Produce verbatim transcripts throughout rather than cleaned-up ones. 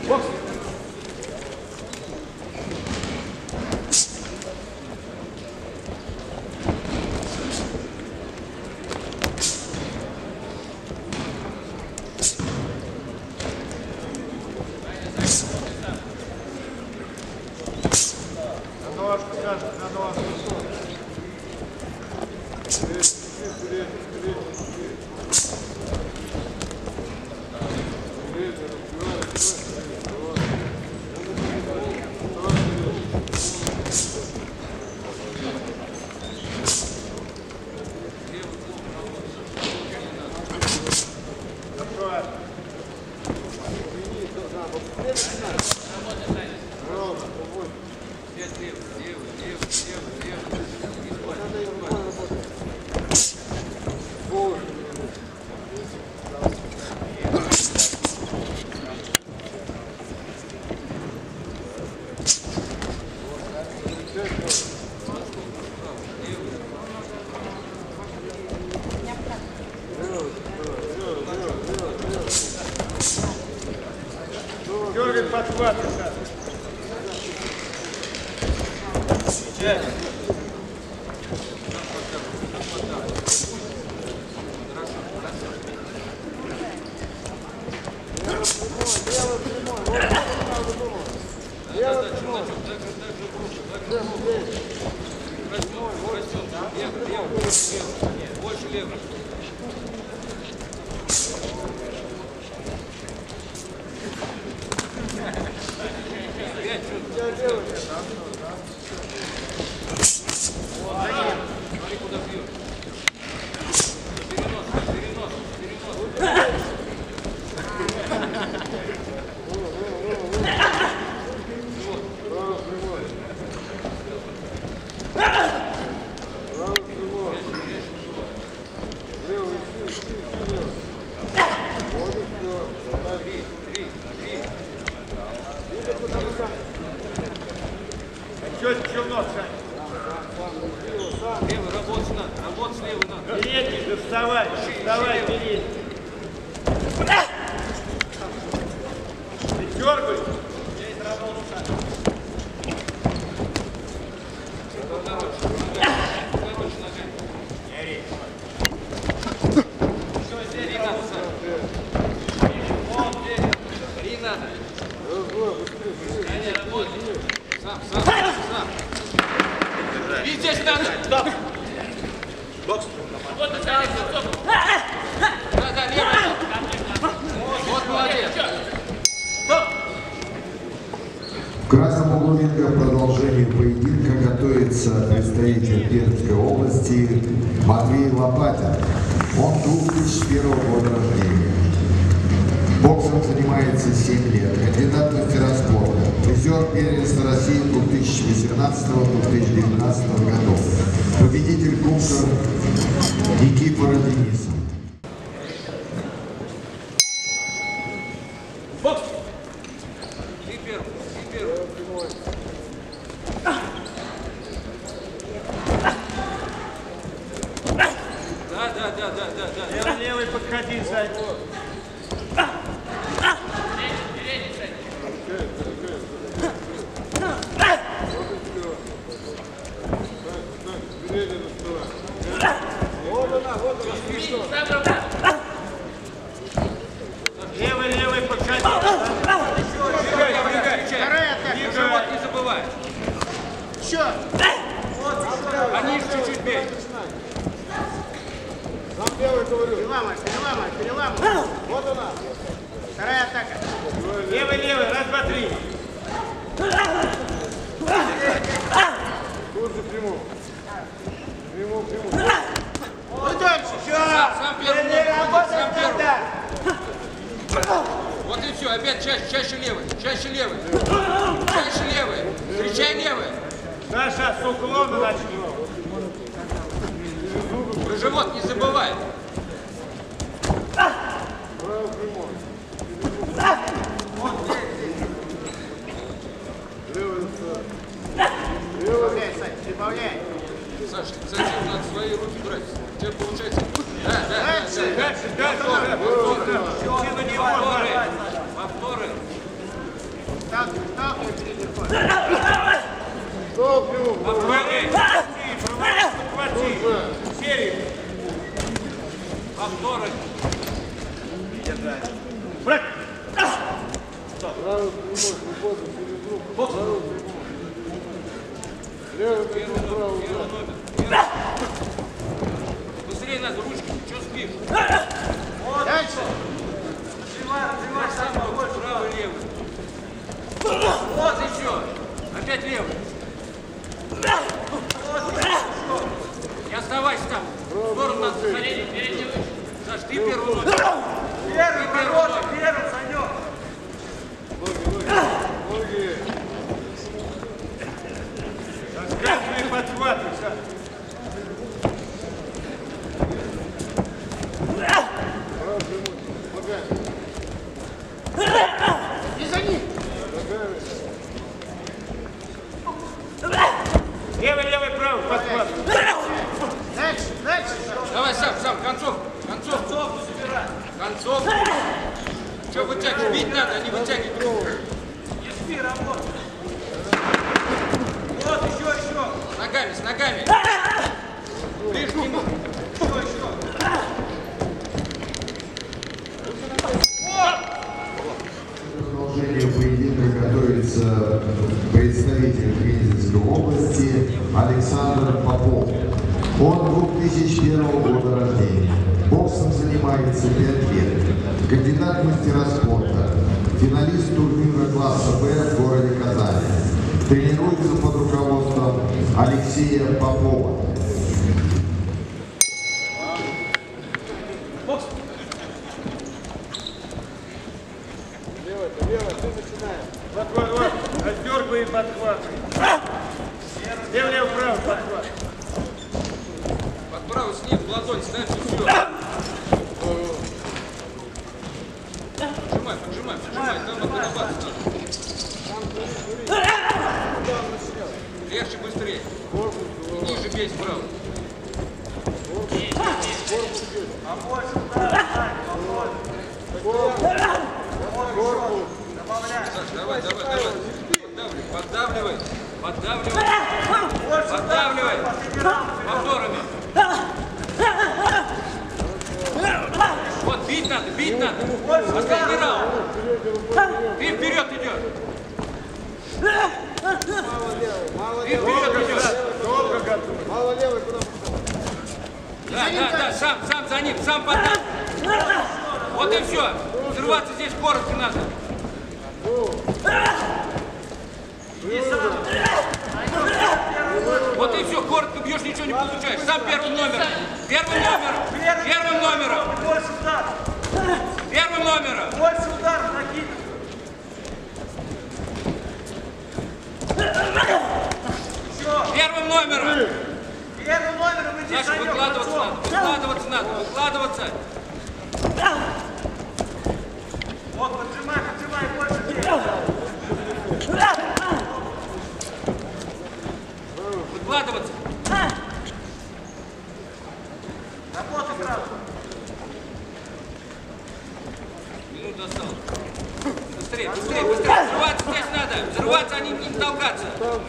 Дергает подхват. Больше лево. Смотри, куда бьет. Перенос, перенос, перенос. Левый, работать надо, работать левый надо. Передний, да вставай, вставай, передний. Ты дергай. Здесь работа. Короче, ногами. Яри. Все, здесь не надо, Саша. Вон здесь. Три надо. Не работай. Сам, сам, сам. И здесь надо. Стоп. Бокс. Вот это сразу. Да, да, левый. Вот молодец. Стоп. В красном углу ринга в продолжении поединка готовится представитель Пермской области Матвей Лопатин. Он две тысячи первого года рождения. Боксом занимается семь лет. Кандидат в мастера спорта. Призер первенства России две тысячи восемнадцатого — две тысячи девятнадцатого годов. Победитель Кубка Никифора Дениса. Бокс. И первый, и первый. Да, да, да, да, да, да. Левый, левый, подходи, Сань. Левый, левый, подходи. Двигай, двигай. Вторая атака. Живот не забывай. Еще. А ниже чуть-чуть бей. Переламай, переламай, переламай. Вот она. Вторая атака. Левый, левый, раз, два, три. Тут же прямую. Прямую, прямую. Ну дальше. Сам, сам первый. Не работать Сам первый. надо. Вот и все. Опять чаще, чаще левый. Чаще левый. Чаще левый. Встречай левый. Саша, с уклона начни. Про живот не забывай. Правый прямой. Левый достает. Прибавляй, Сань, прибавляй. Саша, зачем надо свои руки брать? У тебя получается. Да, да, да. Дальше, дальше, дальше. Повторы. Повторы. Повторы. Сталкивай передний ход. Стоп, ему. Отвали! Хвати! Серию! Повторы! Брат! Правый прямой, свободно, через руку. Правый прямой. Левый прямой, правый Первый удар. номер. Первый. Быстрее надо, ручки, что спишь? Дальше. Сжимай сам побольше, правый, левый. Вот еще. Опять левый. Не оставайся там. В сторону надо заходить. Саш, ты первый номер. Первый, хороший, первый, Санек. Ноги, ноги. Ноги. Раскатывай, подхватывай, Саш. Правый прямой. Ногами. И за ним. Ногами. Левый, левый, правый, подхватывай. Дальше, дальше. Давай сам, сам, концовку. Концовку. Концовку. Что вытягивать? Бить надо, а не вытягивать. Не спи, работай. Вот, еще, еще. С ногами, с ногами. Ближе к нему. Еще, еще. Продолжение поединка готовится представитель Пензенской области Александр Попов. Он две тысячи первого года рождения. Боксом занимается пять лет. Кандидат в мастера спорта. Финалист турнира класса Б в городе Казани. Тренируется под руководством Алексея Попова. Левый, левый, ты начинаешь. Вот, вот, вот. Отдергивай и подхватывай. Левый, левый, правый, подхватывай. Под правый снег, в ладонь ставь и все. Поджимай, поджимай, поджимай. Там надо нарабатывать. Легче, быстрее. И ниже бей справа. Саш, давай, давай, давай. Поддавливай, поддавливай, поддавливай. Поддавливай. Повторами. Вот, бить надо, бить надо. Последний раунд. Ты вперед идешь. Ты вперед идешь. Долго готов. Мало левый, куда? Да, да, да, сам, сам за ним, сам поддай. Вот и все. Взрываться здесь коротко надо. Вот и все, коротко бьешь, ничего не получаешь. Сам первым номером. Первым номером. Первым номером. Больше удар. Первым номером. Больше ударов накидывай. Первым номером. Первым номером иди, Саша, Санек, выкладываться концов. надо. Выкладываться надо. Выкладываться. Вот, поджимай, поджимай, больше бей. Выкладываться. Работай сразу. Минута осталась. Быстрее, быстрее, быстрее. Взрываться здесь надо. Взрываться, а не, не толкаться.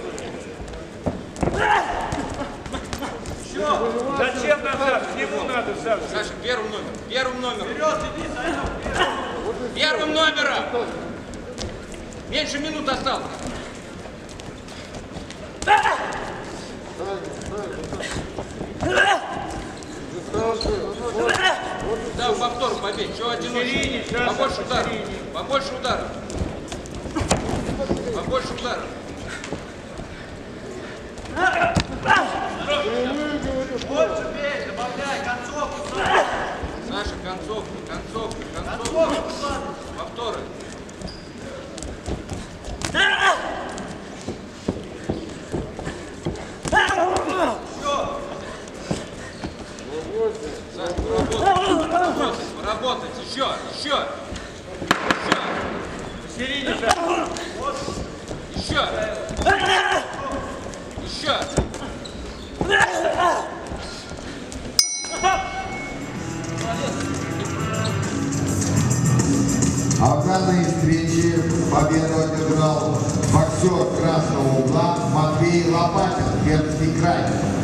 Зачем назад? К нему надо, Саша. Саша, первым номером. Первым номером. Вперед иди, Санек. Первым номером. Меньше минут осталось. Да, в повтор победь. Чего одиночный? Побольше ударов. Побольше ударов. Побольше ударов. Больше бей, добавляй, концовку, Саша. Саша, концовка, концовка, концовка. Концовку, Саша. Повторы. Саша, поработать, поработать, поработать. Еще, еще. Еще. Посередине, Саша. Еще. А в данной встрече победу одержал боксер красного угла Матвей Лопатин, Пермский край.